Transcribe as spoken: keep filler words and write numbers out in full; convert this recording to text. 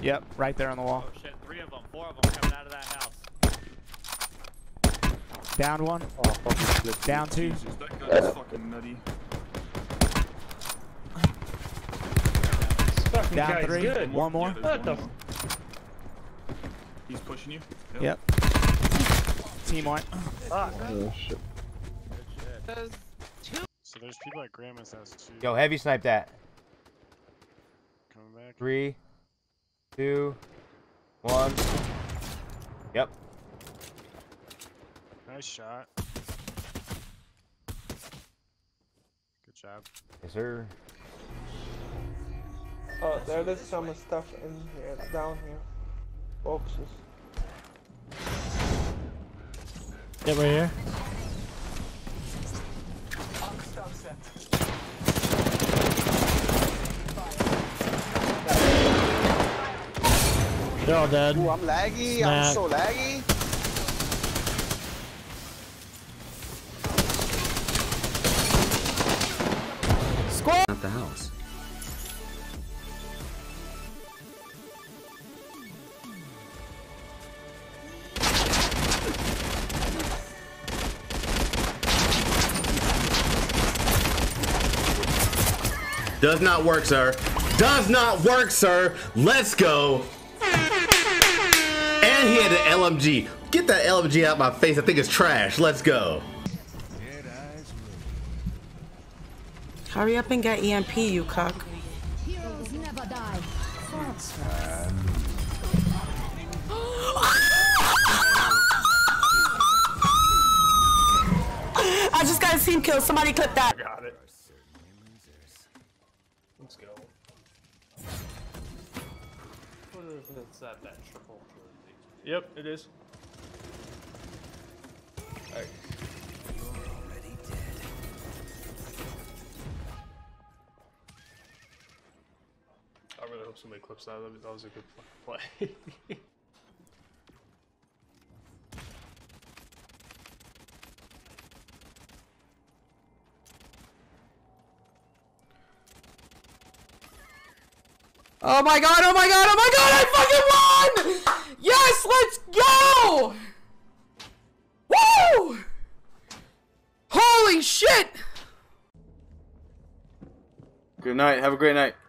Yep, right there on the wall. Oh shit, three of them, four of them coming out of that house. Down one. Oh, fucking Down two. Jesus, that guy's fucking nutty. This fucking Down guy's three. good. One more. Yeah, What the? more. He's pushing you? Yep. Team white. Fuck. Oh shit. So there's people at Grandma's house too. Yo, heavy snipe that. Coming back. Three, two, one. Yep. Nice shot. Good job. Yes, sir. Oh, there is some stuff in here, down here. Boxes. Yeah, right here. They're all dead. Ooh, I'm laggy. Snap. I'm so laggy. Squad. At the house. Does not work, sir. Does not work, sir. Let's go. And he had an L M G. Get that L M G out my face. I think it's trash. Let's go. Hurry up and get E M P, you cuck. Heroes never die. I just got a team kill. Somebody clip that. I got it. Let's go. What if it's at that triple? Yep, it is. Alright. I really hope somebody clips that. That was a good play. Oh my god, oh my god, oh my god, I fucking won! Yes, let's go! Woo! Holy shit! Good night. Have a great night.